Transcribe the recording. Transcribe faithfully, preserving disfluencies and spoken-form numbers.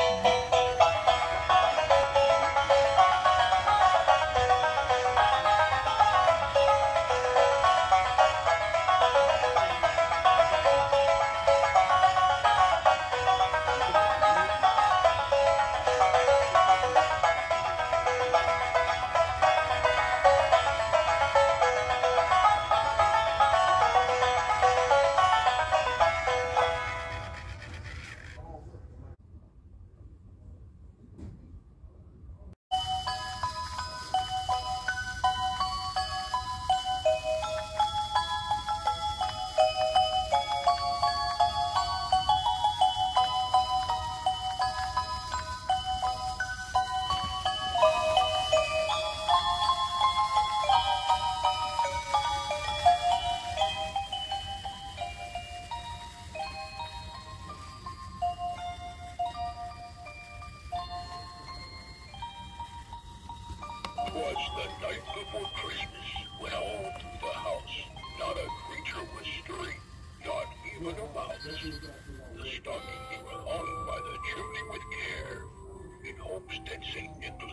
'Twas the night before Christmas, when all through the house not a creature was stirring, not even a mouse. The stockings were hung by the chimney with care, in hopes that Saint Nicholas